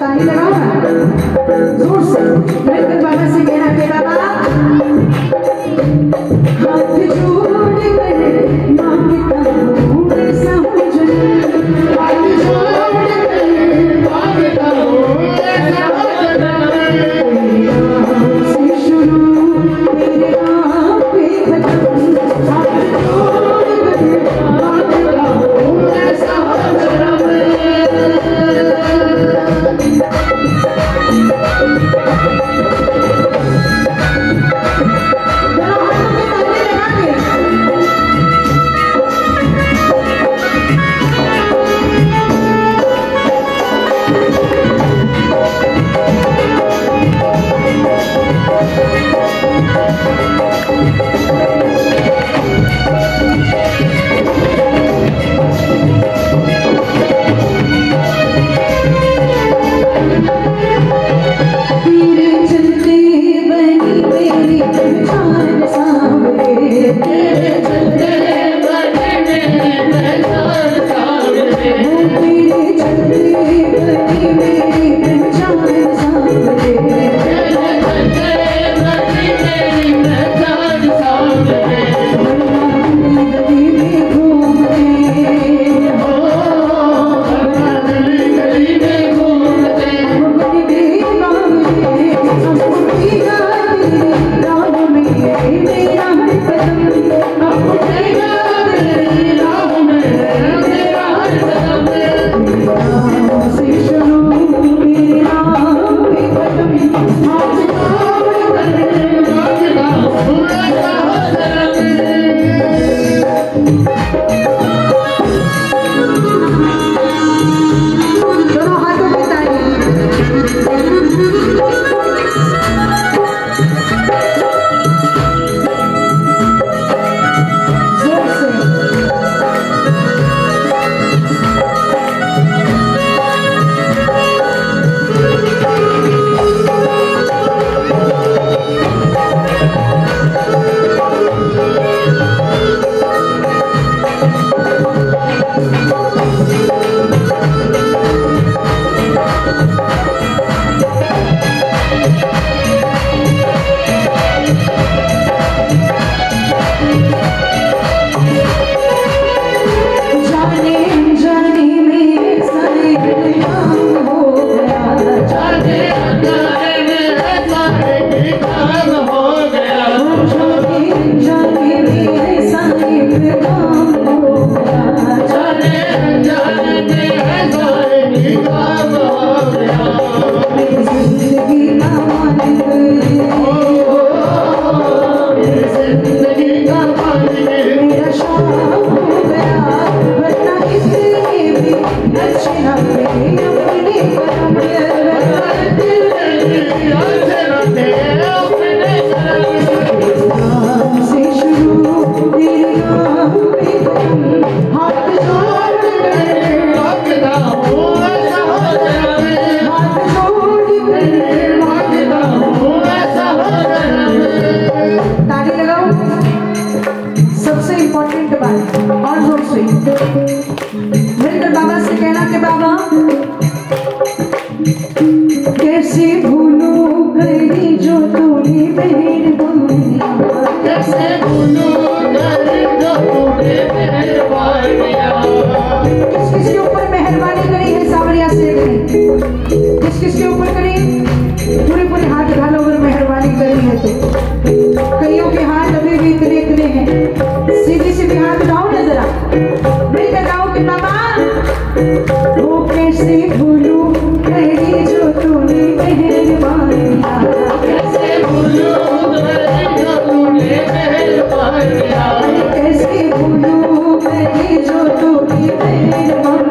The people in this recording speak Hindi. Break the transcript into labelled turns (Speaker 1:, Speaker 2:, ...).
Speaker 1: ताली लगाओ ना जोर से। मिलकर बाबा से कहना के बाबा हाथ जोड़ कर मांगता हूँ ऐसा वचन, हाथ जोड़ कर मांगता हूँ ऐसा वचन, से शुरू मेरे आप पे खत्म, हाथ जोड़ कर मांगता हूँ ऐसा वचन। मिलकर बाबा से कहना कि बाबा कैसे भूलूं गई जो तूने मेहरबानी, कैसे भूलूं गई जो तूने मेहरबानी। किस किस के ऊपर मेहरबानी करी है सावरिया से, किस किस के ऊपर करी? पूरे पूरे हाथ उठा लो अगर मेहरबानी करी है तो। कईयों के हाथ अभी भी इतने इतने हैं, सीधी सीधी हाथ उठाओ ना जरा, मिलकर गाओ कि बाबा वो कैसे भूलूं गई जो तूने मेहरबानी, कैसे भूलूं गई जो तूने मेहरबानी, कैसे भूलूं गई जो तूने मेहरबानी।